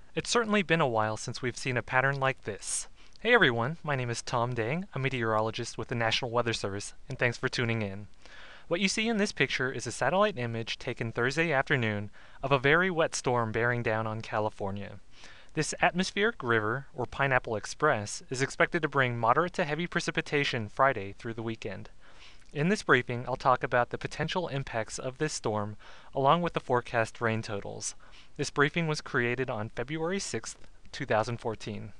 It's certainly been a while since we've seen a pattern like this. Hey everyone, my name is Tom Dang, a meteorologist with the National Weather Service, and thanks for tuning in. What you see in this picture is a satellite image taken Thursday afternoon of a very wet storm bearing down on California. This atmospheric river, or Pineapple Express, is expected to bring moderate to heavy precipitation Friday through the weekend. In this briefing, I'll talk about the potential impacts of this storm along with the forecast rain totals. This briefing was created on February 6th, 2014.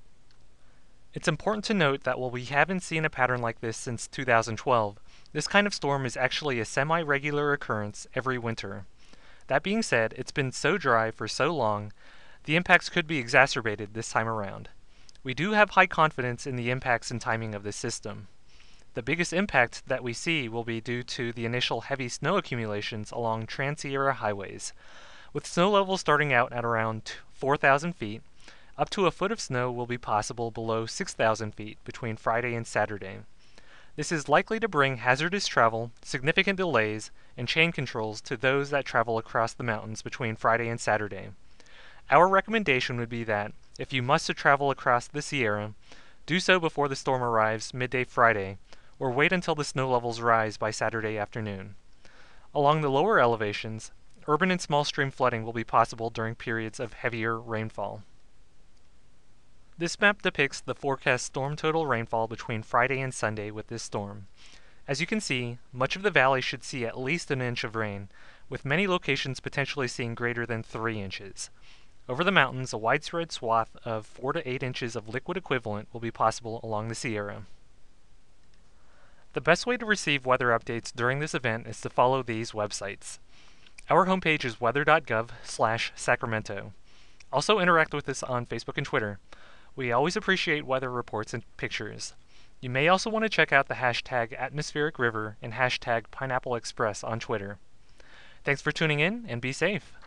It's important to note that while we haven't seen a pattern like this since 2012, this kind of storm is actually a semi-regular occurrence every winter. That being said, it's been so dry for so long, the impacts could be exacerbated this time around. We do have high confidence in the impacts and timing of this system. The biggest impact that we see will be due to the initial heavy snow accumulations along Trans-Sierra highways, with snow levels starting out at around 4,000 feet. Up to a foot of snow will be possible below 6,000 feet between Friday and Saturday. This is likely to bring hazardous travel, significant delays, and chain controls to those that travel across the mountains between Friday and Saturday. Our recommendation would be that, if you must travel across the Sierra, do so before the storm arrives midday Friday, or wait until the snow levels rise by Saturday afternoon. Along the lower elevations, urban and small stream flooding will be possible during periods of heavier rainfall. This map depicts the forecast storm total rainfall between Friday and Sunday with this storm. As you can see, much of the valley should see at least an inch of rain, with many locations potentially seeing greater than 3 inches. Over the mountains, a widespread swath of 4 to 8 inches of liquid equivalent will be possible along the Sierra. The best way to receive weather updates during this event is to follow these websites. Our homepage is weather.gov/Sacramento. Also interact with us on Facebook and Twitter. We always appreciate weather reports and pictures. You may also want to check out the hashtag Atmospheric River and hashtag Pineapple Express on Twitter. Thanks for tuning in and be safe.